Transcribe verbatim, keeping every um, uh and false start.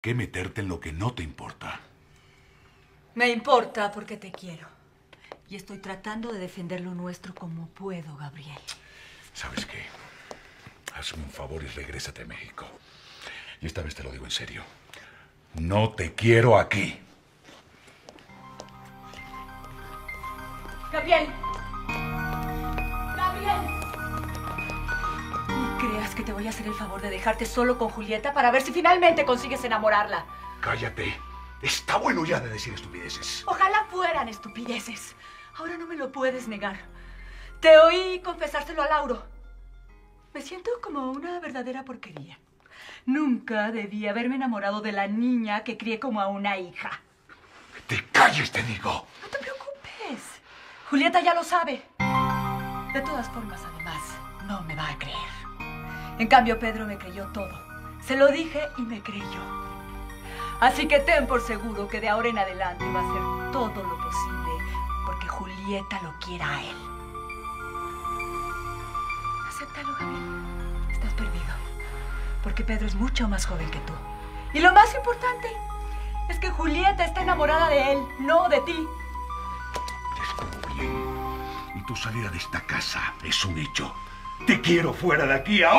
qué meterte en lo que no te importa? Me importa porque te quiero. Y estoy tratando de defender lo nuestro como puedo, Gabriel. ¿Sabes qué? Hazme un favor y regrésate a México. Y esta vez te lo digo en serio. No te quiero aquí. ¡Gabriel! ¡Gabriel! Ni creas que te voy a hacer el favor de dejarte solo con Julieta para ver si finalmente consigues enamorarla. Cállate. Está bueno ya de decir estupideces. Ojalá fueran estupideces. Ahora no me lo puedes negar. Te oí confesárselo a Lauro. Me siento como una verdadera porquería. Nunca debí haberme enamorado de la niña que crié como a una hija. ¡Te calles, te digo! No te preocupes. Julieta ya lo sabe. De todas formas, además, no me va a creer. En cambio, Pedro me creyó todo. Se lo dije y me creyó. Así que ten por seguro que de ahora en adelante va a hacer todo lo posible porque Julieta lo quiera a él. Acéptalo, Gabriel. Estás perdido. Porque Pedro es mucho más joven que tú. Y lo más importante es que Julieta está enamorada de él, no de ti. Estuvo bien. Y tu salida de esta casa es un hecho. Te quiero fuera de aquí ahora.